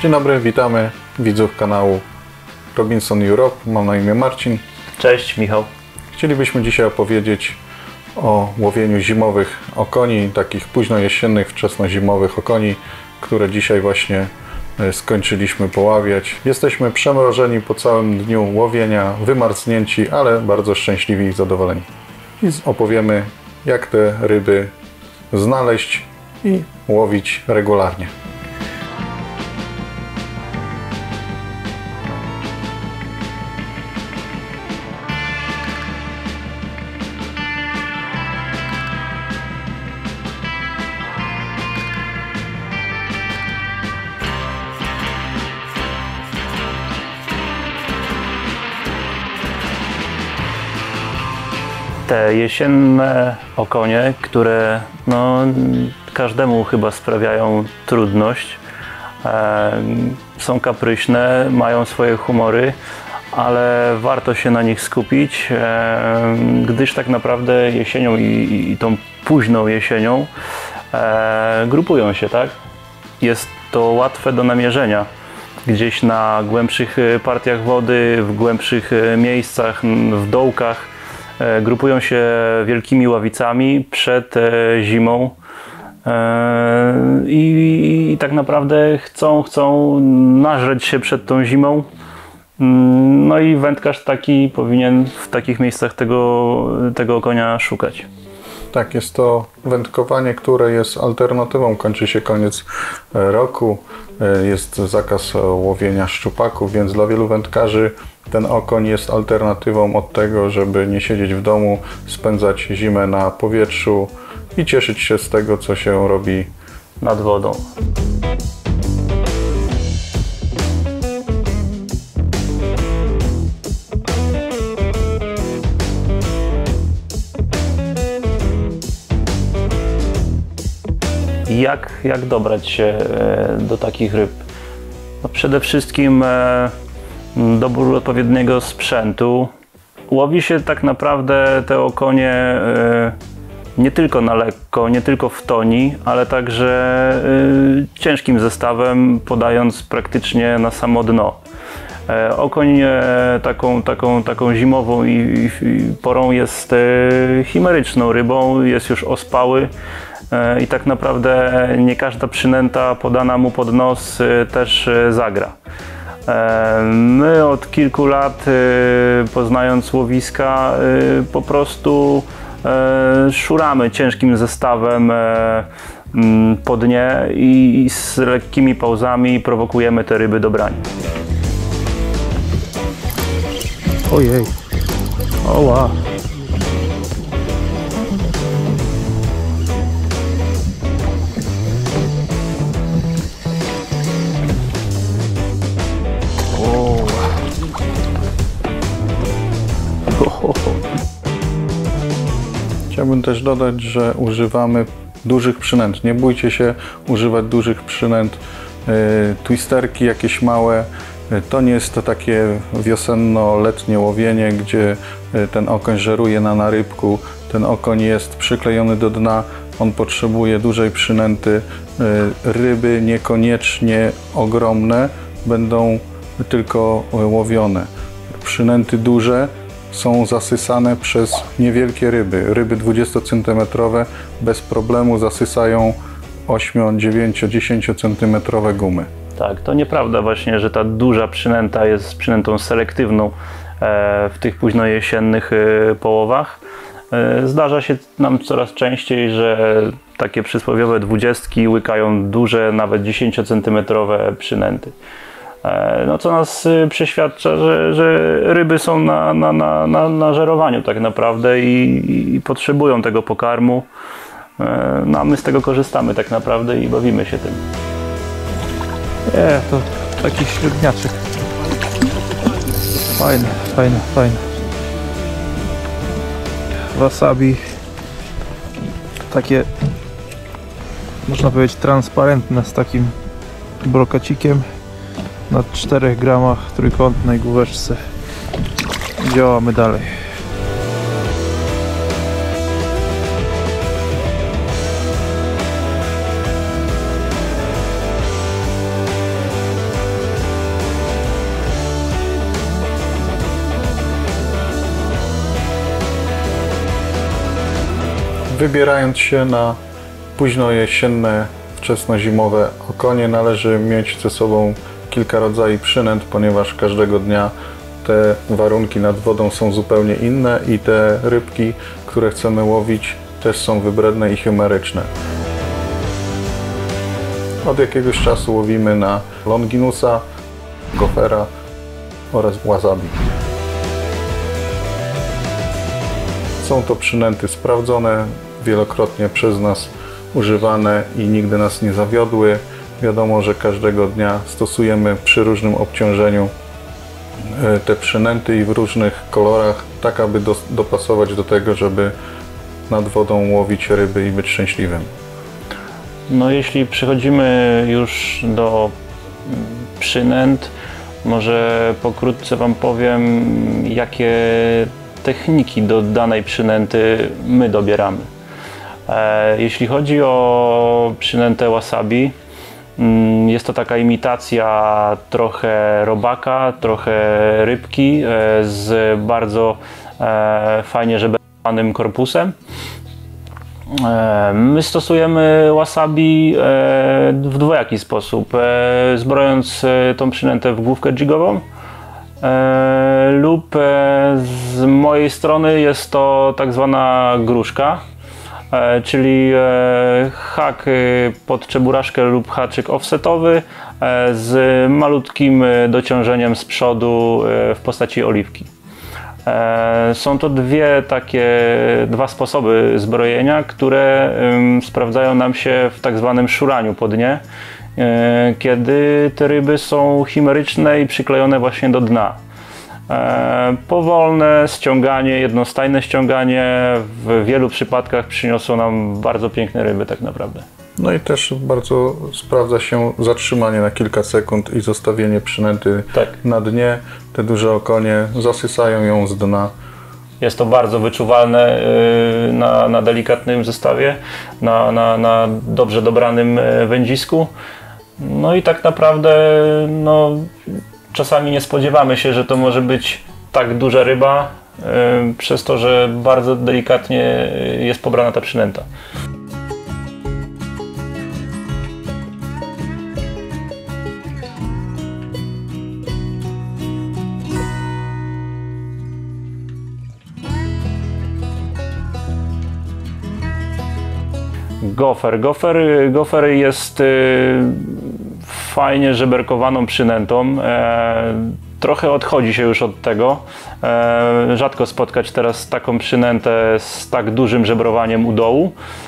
Dzień dobry, witamy widzów kanału Robinson Europe. Mam na imię Marcin. Cześć, Michał. Chcielibyśmy dzisiaj opowiedzieć o łowieniu zimowych okoni, takich późnojesiennych, wczesnozimowych okoni, które dzisiaj właśnie skończyliśmy poławiać. Jesteśmy przemrożeni po całym dniu łowienia, wymarznięci, ale bardzo szczęśliwi i zadowoleni. I opowiemy, jak te ryby znaleźć i łowić regularnie. Te jesienne okonie, które każdemu chyba sprawiają trudność, są kapryśne, mają swoje humory, ale warto się na nich skupić, gdyż tak naprawdę jesienią i tą późną jesienią grupują się, tak? Jest to łatwe do namierzenia. Gdzieś na głębszych partiach wody, w głębszych miejscach, w dołkach grupują się wielkimi ławicami przed zimą i tak naprawdę chcą nażreć się przed tą zimą. No i wędkarz taki powinien w takich miejscach tego konia szukać. Tak, jest to wędkowanie, które jest alternatywą. Kończy się koniec roku, jest zakaz łowienia szczupaków, więc dla wielu wędkarzy ten okoń jest alternatywą od tego, żeby nie siedzieć w domu, spędzać zimę na powietrzu i cieszyć się z tego, co się robi nad wodą. Jak dobrać się do takich ryb? No przede wszystkim dobór odpowiedniego sprzętu. Łowi się tak naprawdę te okonie nie tylko na lekko, nie tylko w toni, ale także ciężkim zestawem, podając praktycznie na samo dno. Okoń taką zimową i porą jest chimeryczną rybą, jest już ospały i tak naprawdę nie każda przynęta podana mu pod nos też zagra. My od kilku lat, poznając łowiska, po prostu szuramy ciężkim zestawem po dnie i z lekkimi pauzami prowokujemy te ryby do brania. Ojej, oła. Chciałbym też dodać, że używamy dużych przynęt. Nie bójcie się używać dużych przynęt. Twisterki jakieś małe. To nie jest to takie wiosenno-letnie łowienie, gdzie ten okoń żeruje na narybku. Ten okoń jest przyklejony do dna. On potrzebuje dużej przynęty. Ryby niekoniecznie ogromne będą tylko łowione. Przynęty duże są zasysane przez niewielkie ryby. Ryby 20-centymetrowe bez problemu zasysają 8, 9, 10-centymetrowe gumy. Tak, to nieprawda właśnie, że ta duża przynęta jest przynętą selektywną w tych późnojesiennych połowach. Zdarza się nam coraz częściej, że takie przysłowiowe 20 łykają duże, nawet 10-centymetrowe przynęty. No, co nas przeświadcza, że ryby są na żerowaniu tak naprawdę i potrzebują tego pokarmu. No, a my z tego korzystamy tak naprawdę i bawimy się tym. Nie, to taki średniaczek. Fajne, fajne, fajne. Wasabi. Takie, można powiedzieć, transparentne z takim brokacikiem. Na 4 gramach trójkątnej główeczce. Działamy dalej. Wybierając się na późno jesienne, wczesnozimowe okonie, należy mieć ze sobą kilka rodzajów przynęt, ponieważ każdego dnia te warunki nad wodą są zupełnie inne i te rybki, które chcemy łowić, też są wybredne i chimeryczne. Od jakiegoś czasu łowimy na longinusa, gofera oraz wasabi. Są to przynęty sprawdzone, wielokrotnie przez nas używane i nigdy nas nie zawiodły. Wiadomo, że każdego dnia stosujemy przy różnym obciążeniu te przynęty i w różnych kolorach, tak aby dopasować do tego, żeby nad wodą łowić ryby i być szczęśliwym. No jeśli przechodzimy już do przynęt, może pokrótce Wam powiem, jakie techniki do danej przynęty my dobieramy. Jeśli chodzi o przynętę wasabi, jest to taka imitacja trochę robaka, trochę rybki z bardzo fajnie żebrowanym korpusem. My stosujemy wasabi w dwojaki sposób, zbrojąc tą przynętę w główkę jigową lub z mojej strony jest to tak zwana gruszka, czyli hak pod czeburaszkę lub haczyk offsetowy z malutkim dociążeniem z przodu w postaci oliwki. Są to dwa sposoby zbrojenia, które sprawdzają nam się w tak zwanym szuraniu po dnie, kiedy te ryby są chimeryczne i przyklejone właśnie do dna. Powolne ściąganie, jednostajne ściąganie w wielu przypadkach przyniosło nam bardzo piękne ryby tak naprawdę. No i też bardzo sprawdza się zatrzymanie na kilka sekund i zostawienie przynęty na dnie. Te duże okonie zasysają ją z dna. Jest to bardzo wyczuwalne na delikatnym zestawie, na dobrze dobranym wędzisku. No i tak naprawdę czasami nie spodziewamy się, że to może być tak duża ryba, przez to, że bardzo delikatnie jest pobrana ta przynęta. Gofer jest fajnie żeberkowaną przynętą. Trochę odchodzi się już od tego. Rzadko spotkać teraz taką przynętę z tak dużym żebrowaniem u dołu.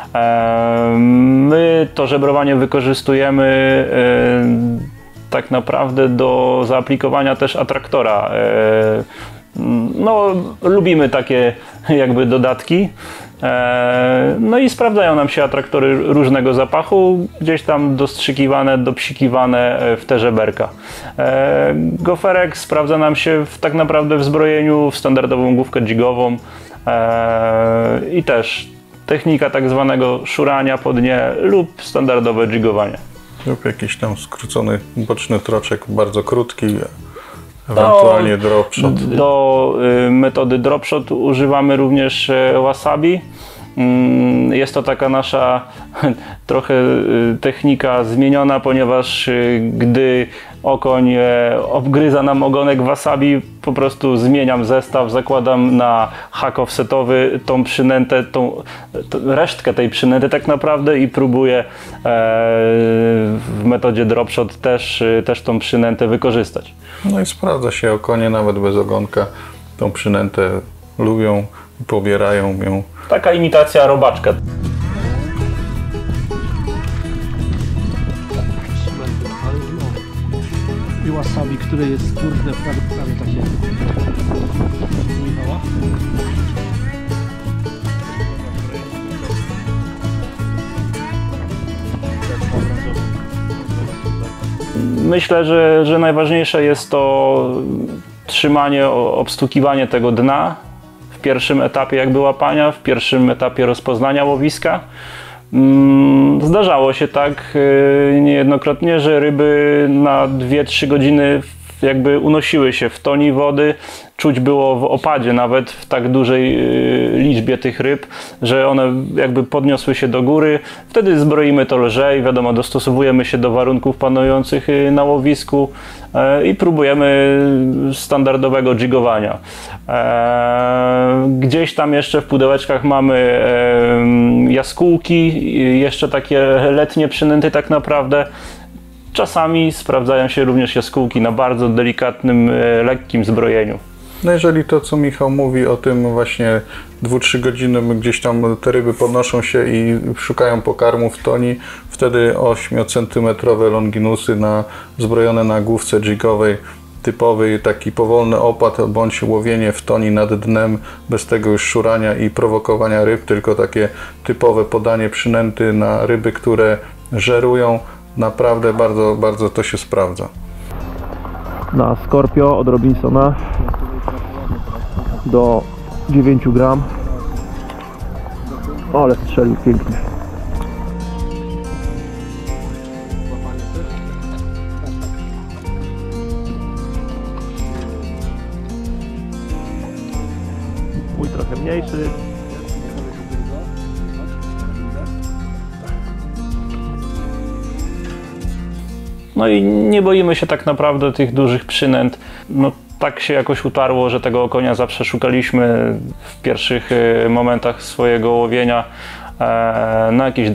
My to żebrowanie wykorzystujemy tak naprawdę do zaaplikowania też atraktora. No, lubimy takie jakby dodatki. No i sprawdzają nam się atraktory różnego zapachu, gdzieś tam dostrzykiwane, dopsikiwane w te żeberka. Goferek sprawdza nam się tak naprawdę w zbrojeniu w standardową główkę jigową i też technika tak zwanego szurania po dnie lub standardowe jigowanie. Lub jakiś tam skrócony boczny troczek, bardzo krótki. Ewentualnie dropshot. Do metody dropshot używamy również wasabi. Jest to taka nasza trochę technika zmieniona, ponieważ gdy okoń obgryza nam ogonek wasabi, po prostu zmieniam zestaw, zakładam na hak offsetowy tą przynętę, resztkę tej przynęty tak naprawdę i próbuję w metodzie dropshot też tą przynętę wykorzystać. No i sprawdza się, okonie nawet bez ogonka tą przynętę lubią i pobierają ją. Taka imitacja robaczka. I wasabi, które jest kurde prawie takie Michała. Myślę, że najważniejsze jest to trzymanie, obstukiwanie tego dna w pierwszym etapie jakby łapania, w pierwszym etapie rozpoznania łowiska. Zdarzało się tak niejednokrotnie, że ryby na 2-3 godziny jakby unosiły się w toni wody. Czuć było w opadzie nawet w tak dużej liczbie tych ryb, że one jakby podniosły się do góry. Wtedy zbroimy to lżej, wiadomo, dostosowujemy się do warunków panujących na łowisku i próbujemy standardowego jigowania. Gdzieś tam jeszcze w pudełeczkach mamy jaskółki, jeszcze takie letnie przynęty tak naprawdę. Czasami sprawdzają się również jaskółki na bardzo delikatnym, lekkim zbrojeniu. No jeżeli to, co Michał mówi o tym właśnie 2-3 godziny, gdzieś tam te ryby podnoszą się i szukają pokarmu w toni, wtedy 8-centymetrowe longinusy zbrojone na główce jigowej, typowy taki powolny opad bądź łowienie w toni nad dnem, bez tego już szurania i prowokowania ryb, tylko takie typowe podanie przynęty na ryby, które żerują. Naprawdę bardzo, bardzo to się sprawdza. Na Scorpio od Robinsona do 9 gram. Ale strzelił pięknie. Mój trochę mniejszy. No i nie boimy się tak naprawdę tych dużych przynęt. No, tak się jakoś utarło, że tego okonia zawsze szukaliśmy w pierwszych momentach swojego łowienia na jakieś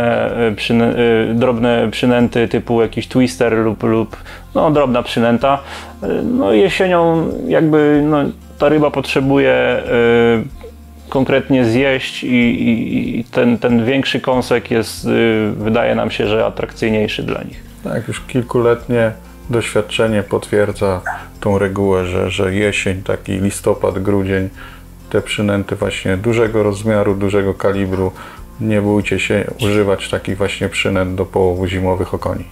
drobne przynęty typu jakiś twister lub no, drobna przynęta. No jesienią jakby no, ta ryba potrzebuje konkretnie zjeść i ten większy kąsek jest, wydaje nam się, że atrakcyjniejszy dla nich. Tak, już kilkuletnie doświadczenie potwierdza tą regułę, że jesień, taki listopad, grudzień, te przynęty właśnie dużego rozmiaru, dużego kalibru, nie bójcie się używać takich właśnie przynęt do połowu zimowych okoni.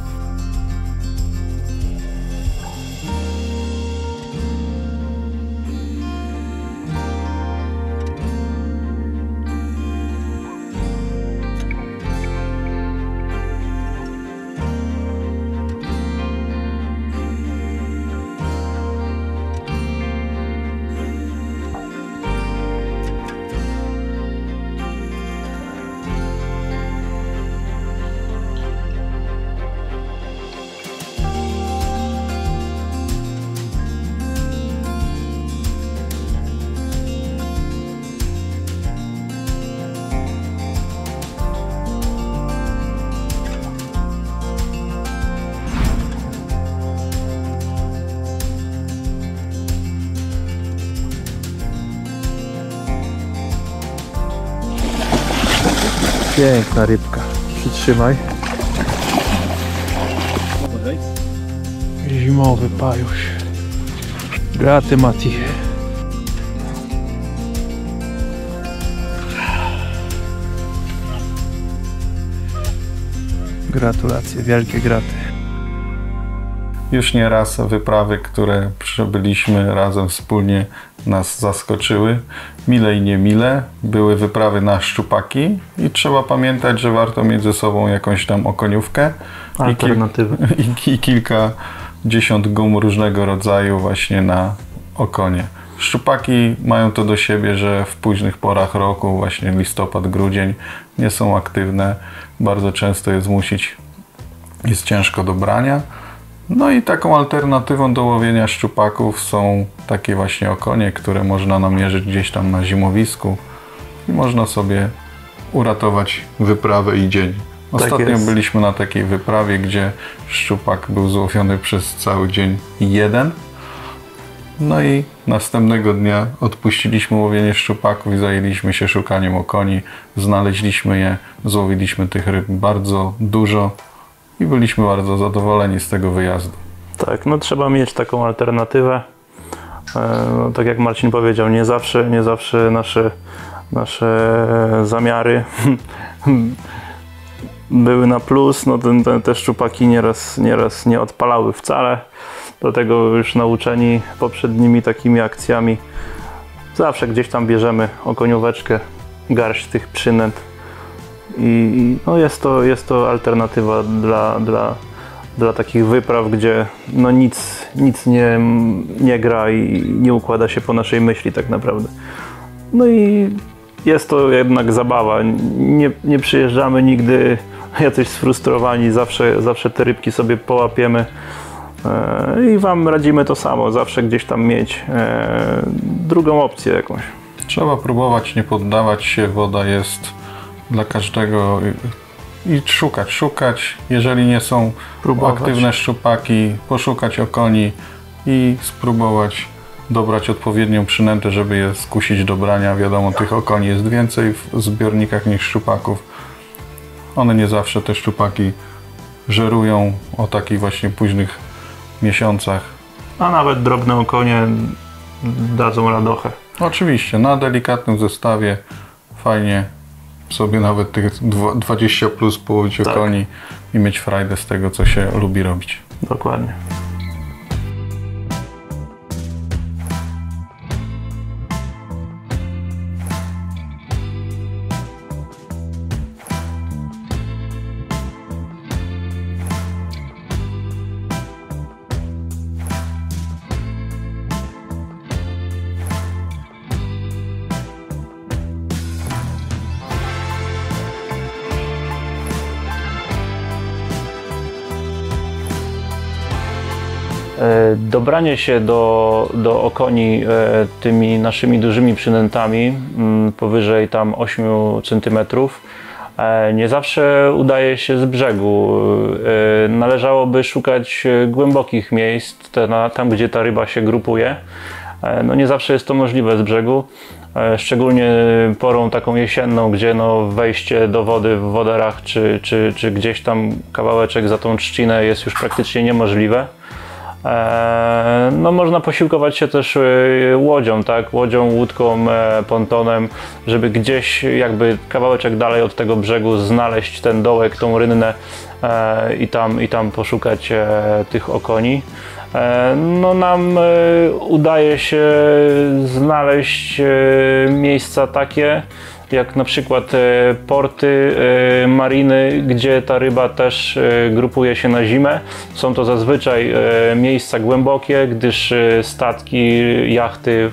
Piękna rybka. Przytrzymaj. Zimowy pajuś. Graty Mati. Gratulacje, wielkie graty. Już nie raz wyprawy, które przebyliśmy razem wspólnie, nas zaskoczyły. Mile i niemile. Były wyprawy na szczupaki i trzeba pamiętać, że warto mieć ze sobą jakąś tam okoniówkę i kilkadziesiąt gum różnego rodzaju właśnie na okonie. Szczupaki mają to do siebie, że w późnych porach roku, właśnie listopad, grudzień, nie są aktywne. Bardzo często je zmusić jest ciężko do brania. No i taką alternatywą do łowienia szczupaków są takie właśnie okonie, które można namierzyć gdzieś tam na zimowisku i można sobie uratować wyprawę i dzień. Ostatnio byliśmy na takiej wyprawie, gdzie szczupak był złowiony przez cały dzień jeden. No i następnego dnia odpuściliśmy łowienie szczupaków i zajęliśmy się szukaniem okoni. Znaleźliśmy je, złowiliśmy tych ryb bardzo dużo i byliśmy bardzo zadowoleni z tego wyjazdu. Tak, no trzeba mieć taką alternatywę. No, tak jak Marcin powiedział, nie zawsze nasze zamiary były na plus. No, te szczupaki nieraz nie odpalały wcale. Dlatego już nauczeni poprzednimi takimi akcjami zawsze gdzieś tam bierzemy okonióweczkę, garść tych przynęt i no jest to alternatywa dla takich wypraw, gdzie no nic nie gra i nie układa się po naszej myśli tak naprawdę. No i jest to jednak zabawa. Nie przyjeżdżamy nigdy jacyś sfrustrowani, zawsze te rybki sobie połapiemy i Wam radzimy to samo, zawsze gdzieś tam mieć drugą opcję jakąś. Trzeba próbować, nie poddawać się, woda jest dla każdego i szukać. Jeżeli nie są aktywne szczupaki, poszukać okoni i spróbować dobrać odpowiednią przynętę, żeby je skusić do brania. Wiadomo, tych okoni jest więcej w zbiornikach niż szczupaków. One nie zawsze te szczupaki żerują o takich właśnie późnych miesiącach. A nawet drobne okonie dadzą radochę. Oczywiście, na delikatnym zestawie fajnie sobie nawet tych 20 plus połowić okoni i mieć frajdę z tego, co się lubi robić. Dokładnie. Dobranie się do okoni tymi naszymi dużymi przynętami powyżej tam 8 cm nie zawsze udaje się z brzegu. Należałoby szukać głębokich miejsc, tam gdzie ta ryba się grupuje. No nie zawsze jest to możliwe z brzegu, szczególnie porą taką jesienną, gdzie no wejście do wody w woderach czy gdzieś tam kawałeczek za tą trzcinę jest już praktycznie niemożliwe. No można posiłkować się też łodzią, tak? Łodzią, łódką, pontonem, żeby gdzieś jakby kawałeczek dalej od tego brzegu znaleźć ten dołek, tą rynnę i tam poszukać tych okoni. No nam udaje się znaleźć miejsca takie, jak na przykład porty, mariny, gdzie ta ryba też grupuje się na zimę. Są to zazwyczaj miejsca głębokie, gdyż statki, jachty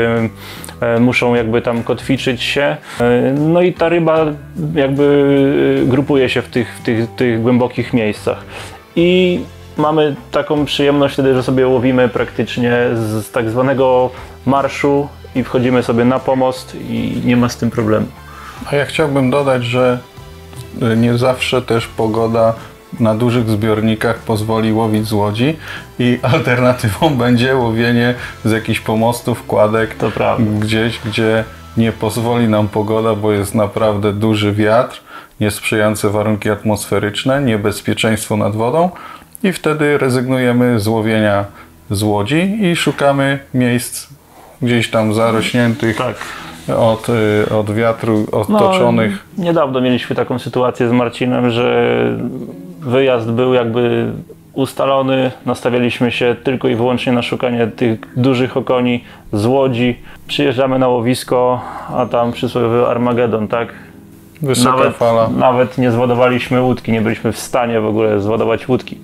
muszą jakby tam kotwiczyć się. No i ta ryba jakby grupuje się w tych głębokich miejscach. I mamy taką przyjemność wtedy, że sobie łowimy praktycznie z tak zwanego marszu i wchodzimy sobie na pomost i nie ma z tym problemu. A ja chciałbym dodać, że nie zawsze też pogoda na dużych zbiornikach pozwoli łowić z łodzi i alternatywą będzie łowienie z jakichś pomostów, kładek, To prawda. gdzieś, gdzie nie pozwoli nam pogoda, bo jest naprawdę duży wiatr, niesprzyjające warunki atmosferyczne, niebezpieczeństwo nad wodą i wtedy rezygnujemy z łowienia z łodzi i szukamy miejsc gdzieś tam zarośniętych, Tak. od wiatru otoczonych. No, niedawno mieliśmy taką sytuację z Marcinem, że wyjazd był jakby ustalony, nastawialiśmy się tylko i wyłącznie na szukanie tych dużych okoni z łodzi. Przyjeżdżamy na łowisko, a tam przysłowiowy Armagedon, tak? Wysoka fala. Nawet nie zwodowaliśmy łódki, nie byliśmy w stanie w ogóle zwodować łódki.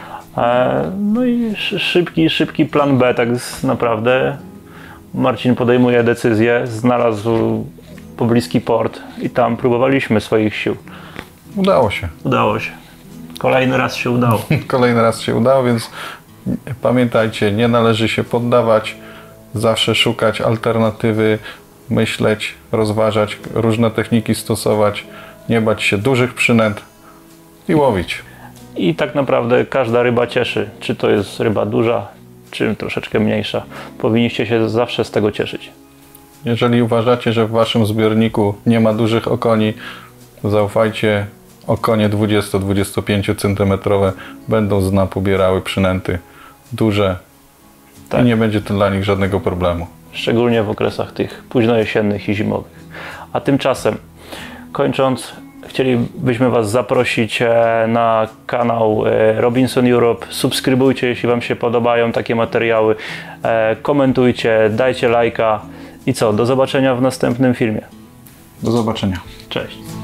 No i szybki plan B, tak naprawdę. Marcin podejmuje decyzję, znalazł pobliski port i tam próbowaliśmy swoich sił. Udało się. Udało się. Kolejny raz się udało. Kolejny raz się udało, więc pamiętajcie, nie należy się poddawać, zawsze szukać alternatywy, myśleć, rozważać, różne techniki stosować, nie bać się dużych przynęt i łowić. I tak naprawdę każda ryba cieszy, czy to jest ryba duża, czy troszeczkę mniejsza. Powinniście się zawsze z tego cieszyć. Jeżeli uważacie, że w waszym zbiorniku nie ma dużych okoni, zaufajcie, okonie 20-25 cm będą z dna pobierały przynęty duże Tak. i nie będzie to dla nich żadnego problemu. Szczególnie w okresach tych późnojesiennych i zimowych. A tymczasem, kończąc, chcielibyśmy Was zaprosić na kanał Robinson Europe. Subskrybujcie, jeśli Wam się podobają takie materiały. Komentujcie, dajcie lajka. I co? Do zobaczenia w następnym filmie. Do zobaczenia. Cześć.